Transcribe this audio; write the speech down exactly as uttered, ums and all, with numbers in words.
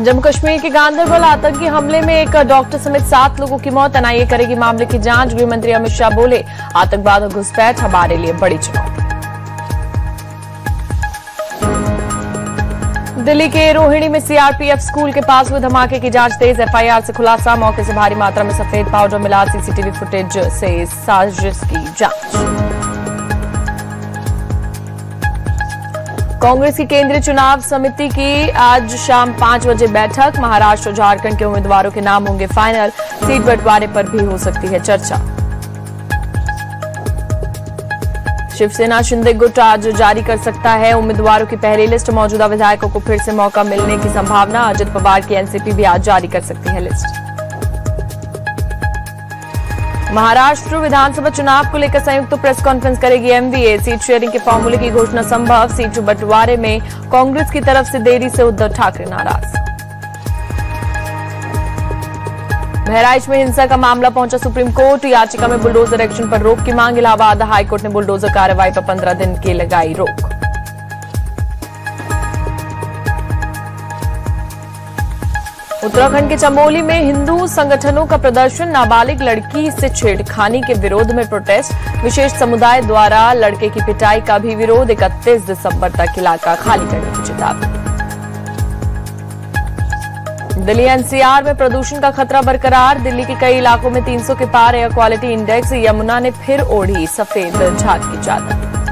जम्मू कश्मीर के गांदरबल आतंकी हमले में एक डॉक्टर समेत सात लोगों की मौत। एनआईए करेगी मामले की जांच। गृह मंत्री अमित शाह बोले, आतंकवाद और घुसपैठ हमारे लिए बड़ी चुनौती। दिल्ली के रोहिणी में सीआरपीएफ स्कूल के पास हुए धमाके की जांच तेज। एफआईआर से खुलासा, मौके से भारी मात्रा में सफेद पाउडर मिला। सीसीटीवी फुटेज से साजिश की जांच। कांग्रेस की केंद्रीय चुनाव समिति की आज शाम पांच बजे बैठक। महाराष्ट्र और झारखंड के उम्मीदवारों के नाम होंगे फाइनल। सीट बंटवारे पर भी हो सकती है चर्चा। शिवसेना शिंदे गुट आज जारी कर सकता है उम्मीदवारों की पहली लिस्ट। मौजूदा विधायकों को फिर से मौका मिलने की संभावना। अजित पवार की एनसीपी भी आज जारी कर सकती है लिस्ट। महाराष्ट्र विधानसभा चुनाव को लेकर संयुक्त प्रेस कॉन्फ्रेंस करेगी एमवीए। सीट शेयरिंग के फॉर्मूले की घोषणा संभव। सीट बंटवारे में कांग्रेस की तरफ से देरी से उद्धव ठाकरे नाराज। बहराइच में हिंसा का मामला पहुंचा सुप्रीम कोर्ट। याचिका में बुलडोजर एक्शन पर रोक की मांग। इलाहाबाद हाईकोर्ट ने बुलडोजर कार्रवाई पर पंद्रह दिन की लगाई रोक। उत्तराखंड के चमोली में हिंदू संगठनों का प्रदर्शन। नाबालिग लड़की से छेड़खानी के विरोध में प्रोटेस्ट। विशेष समुदाय द्वारा लड़के की पिटाई का भी विरोध। इकतीस दिसंबर तक इलाका खाली करने की चेतावनी। दिल्ली एनसीआर में प्रदूषण का खतरा बरकरार। दिल्ली के कई इलाकों में तीन सौ के पार एयर क्वालिटी इंडेक्स। यमुना ने फिर ओढ़ी सफेद झाग की चादर।